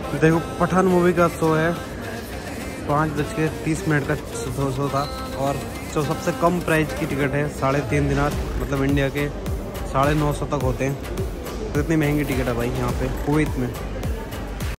देखो पठान मूवी का शो है, 5:30 का शो था और जो सबसे कम प्राइस की टिकट है 3.5 दिनार, मतलब इंडिया के 950 तक होते हैं। तो इतनी महंगी टिकट है भाई यहाँ पे कुवैत में।